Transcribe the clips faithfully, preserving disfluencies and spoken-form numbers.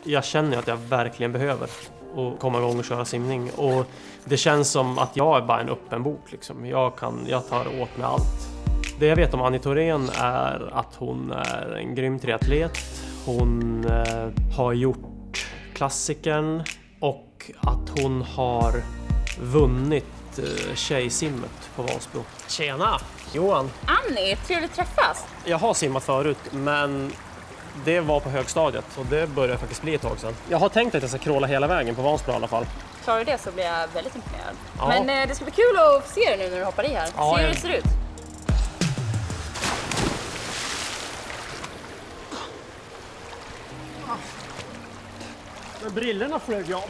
Jag känner att jag verkligen behöver och komma igång och köra simning. Och det känns som att jag är bara en öppen bok. Liksom. Jag, kan, jag tar åt med allt. Det jag vet om Annie Thorén är att hon är en grym triatlet. Hon eh, har gjort klassikern och att hon har vunnit eh, tjejsimmet på Vansbro. Tjena, Johan. Annie, trevligt träffas. Jag har simmat förut, men det var på högstadiet och det började faktiskt bli ett tag sedan. Jag har tänkt att jag ska kråla hela vägen på Vansbro i alla fall. Klarar du det så blir jag väldigt imponerad. Ja. Men eh, det ska bli kul att få se det nu när du hoppar i här. Ja, se hur jag... det ser ut. Men brillorna flög jag.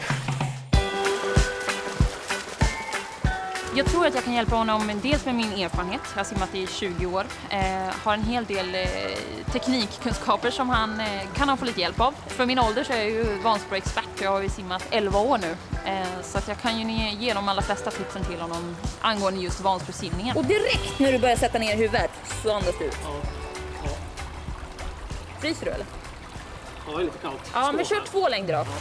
Jag tror att jag kan hjälpa honom dels med min erfarenhet. Jag har simmat i tjugo år. Eh, har en hel del eh, teknikkunskaper som han eh, kan han få lite hjälp av. För min ålder så är jag ju Vansbro-expert. Jag har ju simmat elva år nu. Eh, så att jag kan ju ge de allra flesta tipsen till honom angående just Vansbro-simningen. Och direkt när du börjar sätta ner huvudet så andas du ut. Ja. Ja. Fryser du eller? Ja, det är lite kallt. Ja, men kör två längder då.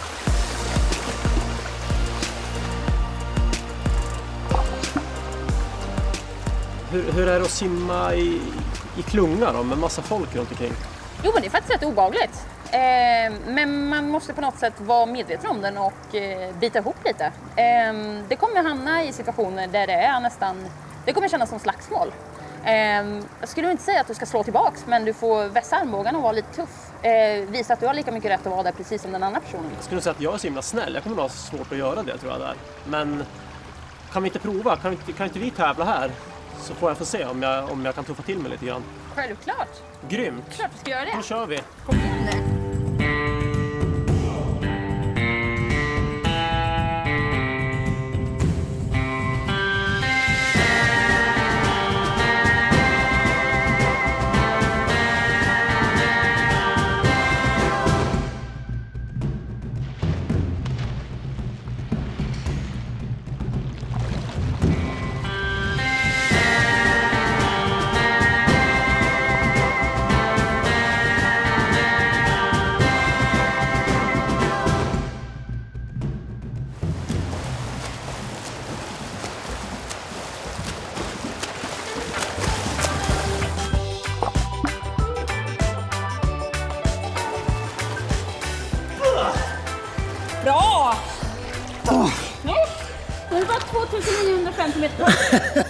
Hur, hur är det att simma i, i klunga då, med massa folk runt omkring? Jo, men det är faktiskt rätt obehagligt. Eh, men man måste på något sätt vara medveten om den och eh, bita ihop lite. Eh, det kommer hamna i situationer där det är nästan, det kommer kännas som slagsmål. Eh, jag skulle inte säga att du ska slå tillbaks, men du får vässa armbågarna och vara lite tuff. Eh, visa att du har lika mycket rätt att vara där precis som den andra personen. Jag skulle säga att jag är så himla snäll. Jag kommer nog ha svårt att göra det, tror jag. Där. Men kan vi inte prova? Kan, vi, kan inte vi tävla här? Så får jag få se om jag, om jag kan tuffa till mig lite grann. Självklart. Grymt. Klart vi ska göra det. Då kör vi. Kom in nu. Bra! Oh. Nej, det var tvåtusen niohundrafemtio meter.